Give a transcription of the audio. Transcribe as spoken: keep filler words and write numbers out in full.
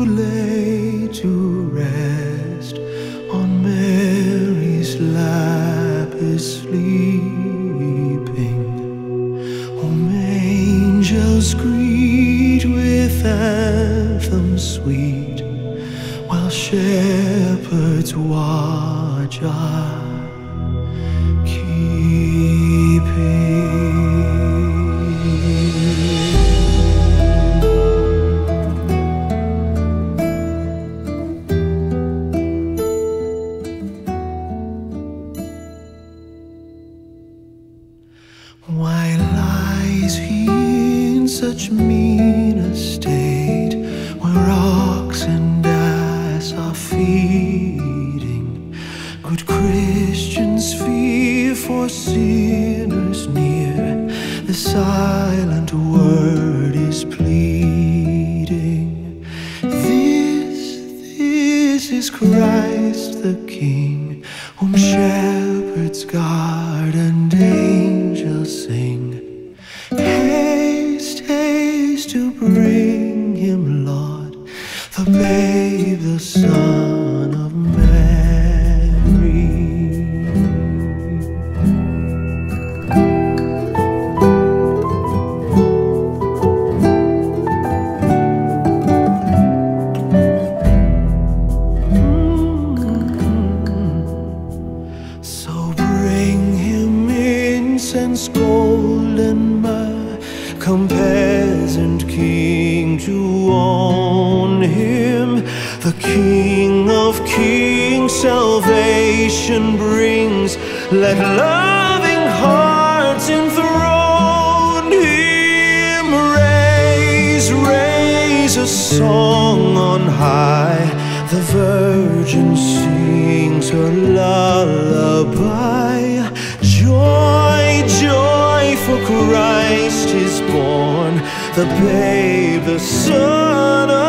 lay to rest on Mary's lap is sleeping. Whom angels greet with anthems sweet, while shepherds watch are keeping. Why lies he in such mean estate, where ox and ass are feeding? Good Christians fear for sinners near, the silent word is pleading. This, this is Christ the King, whom shepherds guard and angels sing. Haste, haste to bring him, Lord, the babe, the Son of Mary. So bring him incense, gold and myrrh, come peasant king to own him. The King of kings salvation brings, let loving hearts enthrone him. Raise, raise a song on high, the Virgin sings her lullaby. Joy, joy, for Christ is born, the babe, the Son of